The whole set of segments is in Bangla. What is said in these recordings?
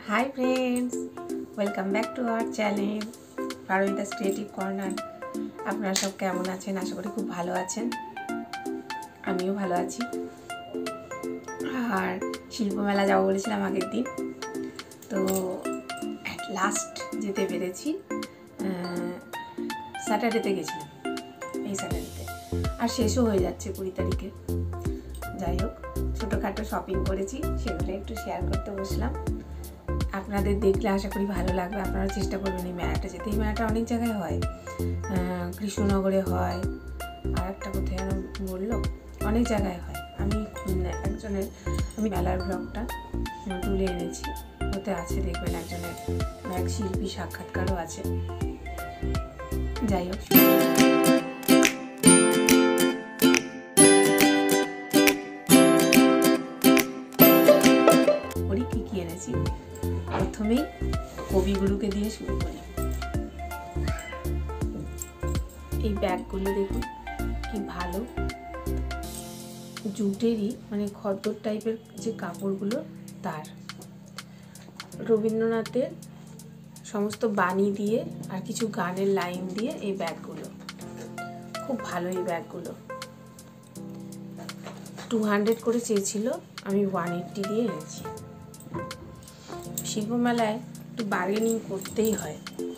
Hi friends, welcome back to our channel Paramita's creative corner. আপনারা সব কেমন আছেন? আশা করি খুব ভালো আছেন। আমিও ভালো আছি। আর শিল্পমেলা যাব বলেছিলাম আগের দিন, তো অ্যাট লাস্ট যেতে পেরেছি। স্যাটারডেতে গেছিলাম, এই স্যাটারডেতে, আর শেষও হয়ে যাচ্ছে 20 তারিখে। যাই হোক, ছোটোখাটো শপিং করেছি, সেগুলো একটু শেয়ার করতে বসলাম। আপনাদের দেখলে আশা করি ভালো লাগবে। আপনারা চেষ্টা করবেন এই মেলাটা যেতে। এই মেলাটা অনেক জায়গায় হয়, কৃষ্ণনগরে হয়, আর একটা কোথায় বললো, অনেক জায়গায় হয়। আমি মেলার ব্লগটা তুলে এনেছি, ওতে আছে, দেখবেন একজনের এক শিল্পী সাক্ষাৎকারও আছে। যাই হোক, কি এনেছি, প্রথমেই কবিগুলোকে দিয়ে শুরু করি। এই ব্যাগগুলো দেখুন কি ভালো, জুটেরই, মানে খদ্দর টাইপের যে কাপড়গুলো, তার রবীন্দ্রনাথের সমস্ত বাণী দিয়ে আর কিছু গানের লাইন দিয়ে এই ব্যাগগুলো খুব ভালো। এই ব্যাগগুলো 200 করে চেয়েছিল, আমি 180 দিয়ে এনেছি। শিল্পমেলায় একটু বার্গেনিং করতেই হয়।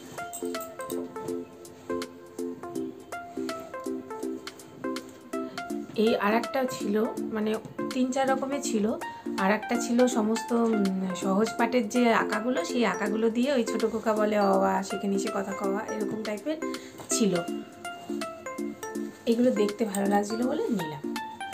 এই আর একটা ছিল, মানে 3-4 রকমের ছিল। আর একটা ছিল সমস্ত সহজ পাঠের যে আঁকাগুলো, সেই আঁকাগুলো দিয়ে ওই ছোটো খোকা বলে অওয়া, সেখানে এসে কথা কওয়া, এরকম টাইপের ছিল। এগুলো দেখতে ভালো লাগছিল বলে নিলাম।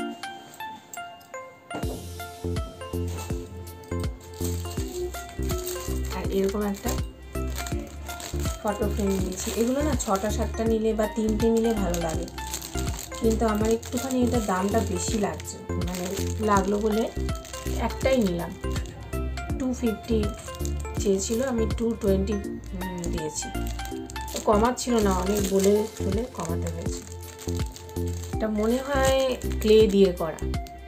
এরকম একটা ফটো ফ্রেম নিয়েছি। এগুলো না 6টা-7টা নিলে বা 3টে নিলে ভালো লাগে, কিন্তু আমার একটুখানি এটা দামটা বেশি লাগছে, মানে লাগলো বলে একটাই নিলাম। 250 চেয়েছিল, আমি 220 দিয়েছি। কমাচ্ছিল না, অনেক বলে কমাতে হয়েছে। এটা মনে হয় ক্লে দিয়ে করা।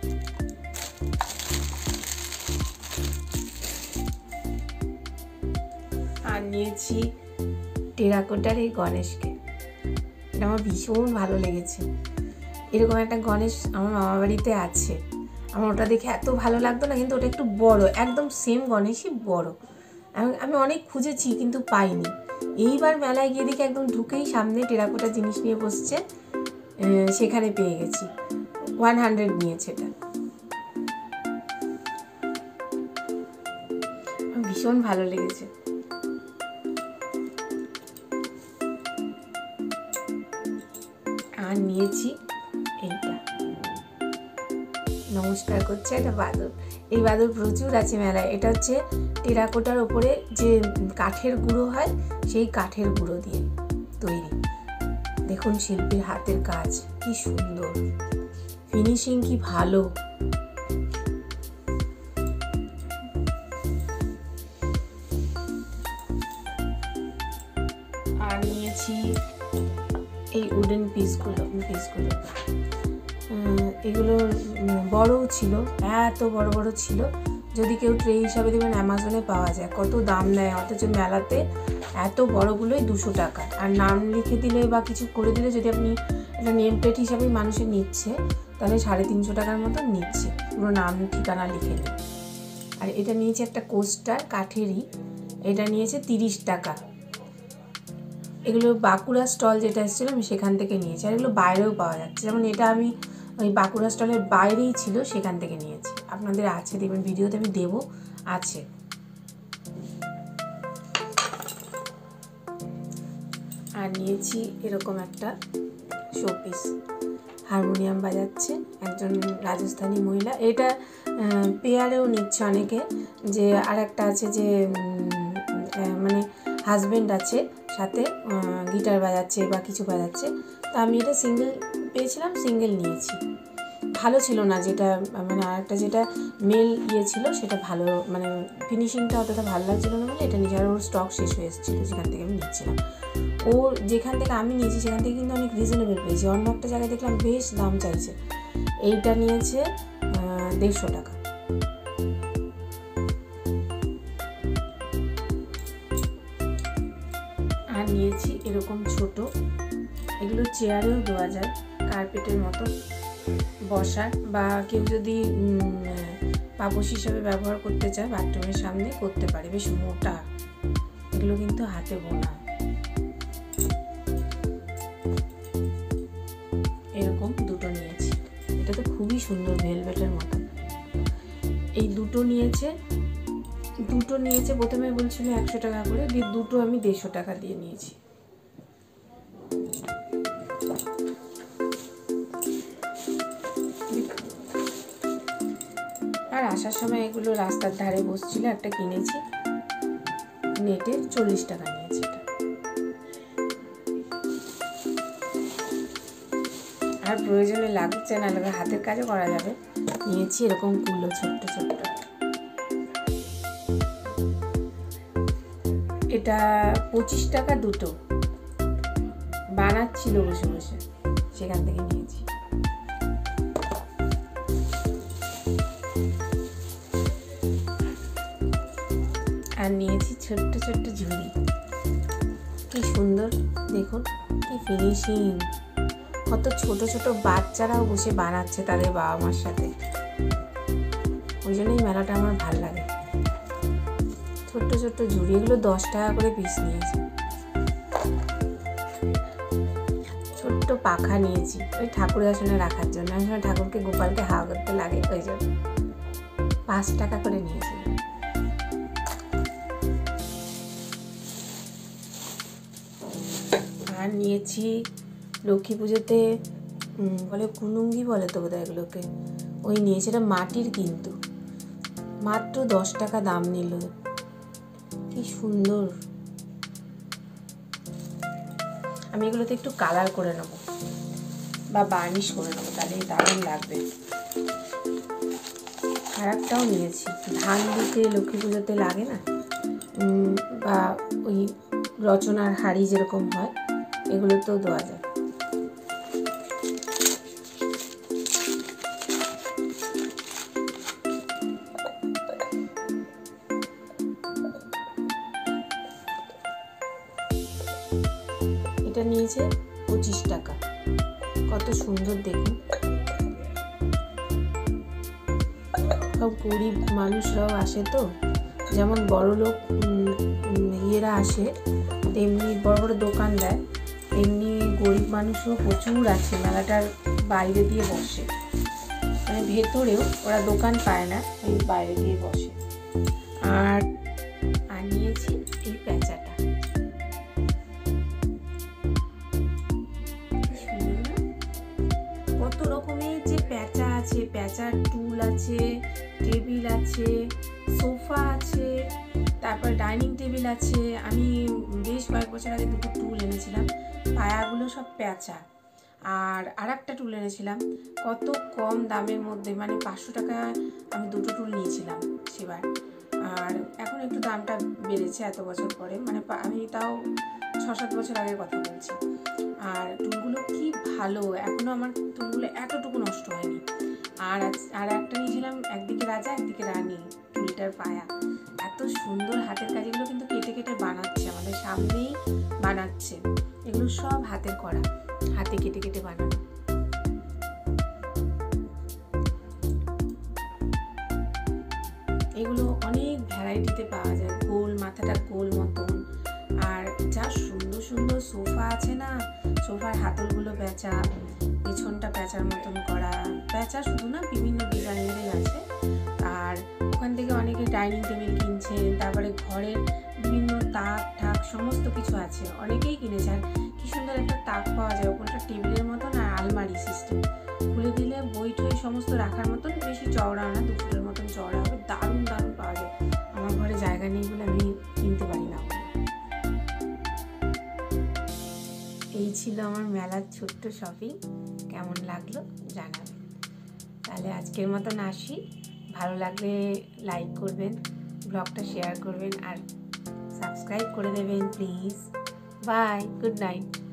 আর নিয়েছি টেরাকোটার এই গণেশকে। এটা আমার ভীষণ ভালো লেগেছে। এরকম একটা গণেশ আমার মামা বাড়িতে আছে। আমার ওটা দেখে এত ভালো লাগতো না, কিন্তু ওটা একটু বড়, একদম সেম গণেশই বড়। আমি অনেক খুঁজেছি কিন্তু পাইনি। এইবার মেলায় গিয়ে দেখি একদম ঢুকেই সামনে টেরাকোটার জিনিস নিয়ে বসছে, সেখানে পেয়ে গেছি। 100 নিয়েছে এটা। ভীষণ ভালো লেগেছে। আর নিয়েছি এইটা, নমস্কার করছে, এটা বাদর। এই বাদর প্রচুর আছে মেলায়। এটা হচ্ছে টেরাকোটার ওপরে যে কাঠের গুঁড়ো হয়, সেই কাঠের গুঁড়ো দিয়ে তৈরি। দেখুন শিল্পীর হাতের কাজ কি সুন্দর, ফিনিশিং কি ভালো। আর নিয়েছি এই উডেন পিসগুলো। এগুলো বড়ও ছিল, এত বড় বড় ছিল। যদি কেউ ট্রে হিসাবে দেবেন, অ্যামাজনে পাওয়া যায়। কত দাম নেয়, অথচ মেলাতে এত বড়গুলোই 200 টাকা। আর নাম লিখে দিলে বা কিছু করে দিলে, যদি আপনি এটা নেম প্লেট হিসাবেই মানুষের নিচ্ছে, তাহলে 350 টাকার মতো নিচ্ছে, পুরো নাম ঠিকানা লিখে নিয়ে। আর এটা নিয়েছে একটা কোস্টার, কাঠেরই। এটা নিয়েছে 30 টাকা। এগুলো বাঁকুড়া স্টল যেটা এসেছিলো, আমি সেখান থেকে নিয়েছি। আর এগুলো বাইরেও পাওয়া যাচ্ছে, যেমন এটা আমি ওই বাঁকুড়া স্টলের বাইরেই ছিল, সেখান থেকে নিয়েছি। আপনাদের আছে, দেখবেন ভিডিওতে আমি দেবো, আছে। আর নিয়েছি এরকম একটা শোপিস, হারমোনিয়াম বাজাচ্ছে একজন রাজস্থানী মহিলা। এটা পেয়ারেও নিচ্ছে অনেকে, যে আর একটা আছে যে মানে হাজব্যান্ড আছে সাথে, গিটার বাজাচ্ছে বা কিছু বাজাচ্ছে। তো আমি এটা সিঙ্গেল পেয়েছিলাম, সিঙ্গেল নিয়েছি। ভালো ছিল না, যেটা মানে আরেকটা যেটা মেল ছিল সেটা ভালো, মানে ফিনিশিংটা অতটা ভালো লাগছিল না বলে এটা নিয়েছি। আর ওর স্টক শেষ হয়ে এসেছিলো যেখান থেকে আমি নিচ্ছিলাম। ওর যেখান থেকে আমি নিয়েছি সেখান থেকে কিন্তু অনেক রিজনেবল পেয়েছি। অন্য একটা জায়গায় দেখলাম বেশ দাম চাইছে। এইটা নিয়েছে 150 টাকা। আর নিয়েছি এরকম ছোট, এগুলো চেয়ারেও দেওয়া যায়, কার্পেটের মতো বসার, বা কেউ যদি পাপোশ হিসাবে ব্যবহার করতে চায় বাথরুমের সামনে করতে পারে। বেশ মোটা, এগুলো কিন্তু হাতে বোনা। এরকম দুটো নিয়েছি, এটা তো খুবই সুন্দর ভেলভেটের মতো। এই দুটো নিয়েছে প্রথমে বলছিল 100 টাকা করে, দিয়ে দুটো আমি 150 টাকা দিয়ে নিয়েছি। আর আসার সময় এগুলো রাস্তার ধারে বসছিল, একটা কিনেছি, নেটে 40 টাকা নিয়েছে এটা। আর প্রয়োজনে লাগছে না লাগে, হাতের কাজও করা যাবে। নিয়েছি এরকম কুলো ছোট্ট ছোট্ট, এটা 25 টাকা দুটো, বানাচ্ছিল বসে বসে, সেখান থেকে নিয়েছি। আর নিয়েছি ছোট্ট ছোট্ট ঝুড়ি, কি সুন্দর দেখুন, কি ফিনিশিং। কত ছোট ছোট বাচ্চারাও বসে বানাচ্ছে তাদের বাবা মার সাথে, ওই জন্যই মেলাটা আমার ভাল লাগে। ছোট্ট ছোট্ট ঝুড়ি, এগুলো 10 টাকা করে পিস নিয়েছি। ছোট্ট পাখা নিয়েছি ওই ঠাকুরের আসনে রাখার জন্য, আসলে ঠাকুরকে গোপালকে হাওয়া করতে লাগে, ওই জন্য 5 টাকা করে নিয়েছি। আর নিয়েছি লক্ষ্মী পুজোতে বলে কুলুঙ্গি বলে তো বোধহয় এগুলোকে, ওই নিয়েছি। এটা মাটির, কিন্তু মাত্র 10 টাকা দাম নিল। কি সুন্দর। আমি এগুলোতে একটু কালার করে নেবো বা বার্নিশ করে নেবো, তাহলে দারুণ লাগবে। আর একটাও নিয়েছি, ধান দিতে লক্ষ্মী পুজোতে লাগে না, বা ওই রচনার হাড়ি যেরকম হয়, এগুলোতেও দেওয়া যায়। এটা নিয়েছে 25 টাকা, কত সুন্দর দেখুন। সব গরিব মানুষরাও আসে তো, যেমন বড় লোক ইয়েরা আসে, তেমনি বড় বড় দোকান দেয়, তেমনি গরিব মানুষও প্রচুর আছে। মেলাটার বাইরে দিয়ে বসে, মানে ভেতরেও ওরা দোকান পায় না, ওই বাইরে দিয়ে বসে। আর নিয়েছি এই প্যাঁচাটা, কত রকমের যে প্যাঁচা আছে, প্যাঁচার টুল আছে, টেবিল আছে, সোফা আছে, তারপর ডাইনিং টেবিল আছে। আমি বেশ কয়েক বছর আগে দুটো টুল এনেছিলাম, পায়াগুলো সব প্যাঁচা। আর একটা টুল এনেছিলাম কত কম দামের মধ্যে, মানে 500 টাকা আমি দুটো টুল নিয়েছিলাম সেবার। আর এখন একটু দামটা বেড়েছে এত বছর পরে, মানে আমি তাও 6-7 বছর আগের কথা বলছি। আর টুলগুলো কি ভালো, এখনও আমার টুলগুলো এতটুকু নষ্ট হয়নি। আর একটা নিয়েছিলাম, একদিকে রাজা একদিকে রানী, টুলটার পায়া এত সুন্দর হাতের কাজ। এগুলো কিন্তু কেটে কেটে বানাচ্ছে, আমাদের সামনেই বানাচ্ছে। এগুলো সব হাতের করা, হাতে কেটে কেটে বানানো। এগুলো অনেক ভ্যারাইটিতে পাওয়া যায়, গোল, মাথাটা গোল মতন। আর যা সুন্দর সুন্দর সোফা আছে না, সোফার হাতলগুলো প্যাঁচা, পেছনটা প্যাঁচার মতন করা। প্যাঁচা শুধু না, বিভিন্ন ডিজাইনেরই আছে। আর ওখান থেকে অনেকে ডাইনিং টেবিল কিনছে, তারপরে ঘরের বিভিন্ন তাক ঠাক সমস্ত কিছু আছে, অনেকেই কিনেছে। আর কি সুন্দর একটা তাক পাওয়া যায়, ওখানটা টেবিলের মতন, আর আলমারি সিস্টেম, খুলে দিলে বই টই সমস্ত রাখার মতন, বেশি চওড়া না, 2 ফুটের মতন চওড়া হবে। দারুণ দারুণ পাওয়া যায়। আমার ঘরে জায়গা নেই বলে আমি কিনতে পারি না। এই ছিল আমার মেলার ছোট্ট শপিং, কেমন লাগলো জানাবেন। তাহলে আজকের মতন আসি, ভালো লাগলে লাইক করবেন, ব্লগটা শেয়ার করবেন, আর সাবস্ক্রাইব করে দেবেন প্লিজ। By, good night.